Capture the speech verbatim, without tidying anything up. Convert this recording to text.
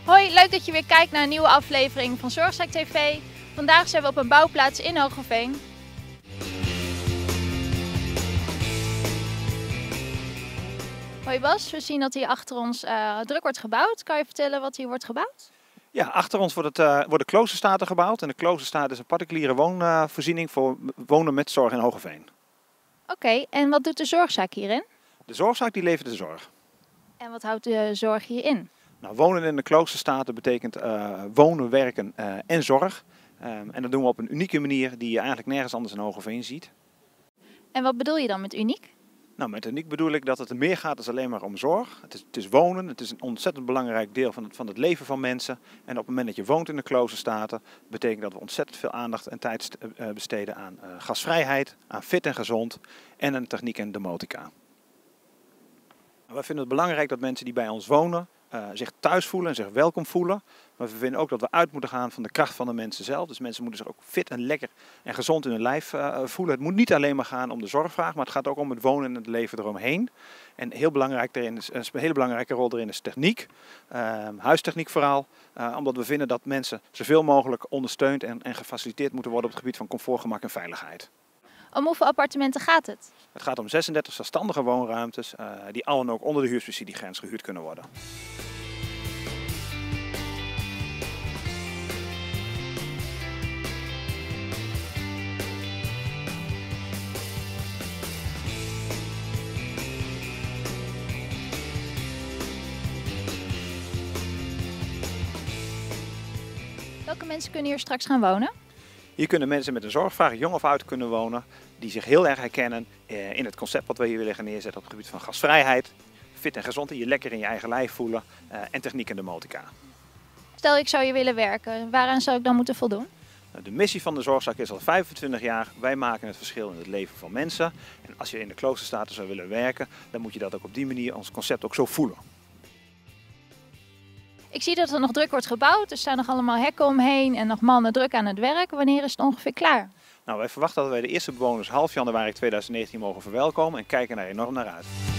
Hoi, leuk dat je weer kijkt naar een nieuwe aflevering van Zorgzaak T V. Vandaag zijn we op een bouwplaats in Hogeveen. Hoi Bas, we zien dat hier achter ons uh, druk wordt gebouwd. Kan je vertellen wat hier wordt gebouwd? Ja, achter ons wordt het, uh, worden kloosterstaten gebouwd. En de kloosterstaat is een particuliere woonvoorziening voor wonen met zorg in Hogeveen. Oké, okay, en wat doet de zorgzaak hierin? De zorgzaak die levert de zorg. En wat houdt de zorg hierin? Nou, wonen in de kloosterstaten betekent uh, wonen, werken uh, en zorg. Um, en dat doen we op een unieke manier die je eigenlijk nergens anders in Hogeveen ziet. En wat bedoel je dan met uniek? Nou, met uniek bedoel ik dat het er meer gaat dan alleen maar om zorg. Het is, het is wonen, het is een ontzettend belangrijk deel van het, van het leven van mensen. En op het moment dat je woont in de kloosterstaten, betekent dat we ontzettend veel aandacht en tijd besteden aan uh, gastvrijheid, aan fit en gezond en aan techniek en domotica. Wij vinden het belangrijk dat mensen die bij ons wonen uh, zich thuis voelen en zich welkom voelen. Maar we vinden ook dat we uit moeten gaan van de kracht van de mensen zelf. Dus mensen moeten zich ook fit en lekker en gezond in hun lijf uh, voelen. Het moet niet alleen maar gaan om de zorgvraag, maar het gaat ook om het wonen en het leven eromheen. En heel belangrijk daarin is, een hele belangrijke rol erin is techniek, uh, huistechniek vooral. Uh, omdat we vinden dat mensen zoveel mogelijk ondersteund en, en gefaciliteerd moeten worden op het gebied van comfort, gemak en veiligheid. Om hoeveel appartementen gaat het? Het gaat om zesendertig zelfstandige woonruimtes uh, die allen ook onder de huursubsidiegrens gehuurd kunnen worden. Welke mensen kunnen hier straks gaan wonen? Hier kunnen mensen met een zorgvraag, jong of oud, kunnen wonen, die zich heel erg herkennen in het concept wat we hier willen gaan neerzetten op het gebied van gastvrijheid, fit en gezond en je lekker in je eigen lijf voelen en techniek en domotica. Stel ik zou hier willen werken, waaraan zou ik dan moeten voldoen? De missie van de zorgzaak is al vijfentwintig jaar, wij maken het verschil in het leven van mensen. En als je in de kloosterstaten zou willen werken, dan moet je dat ook op die manier, ons concept ook zo voelen. Ik zie dat er nog druk wordt gebouwd, er staan nog allemaal hekken omheen en nog mannen druk aan het werk. Wanneer is het ongeveer klaar? Nou, wij verwachten dat wij de eerste bewoners half januari tweeduizend negentien mogen verwelkomen en kijken daar enorm naar uit.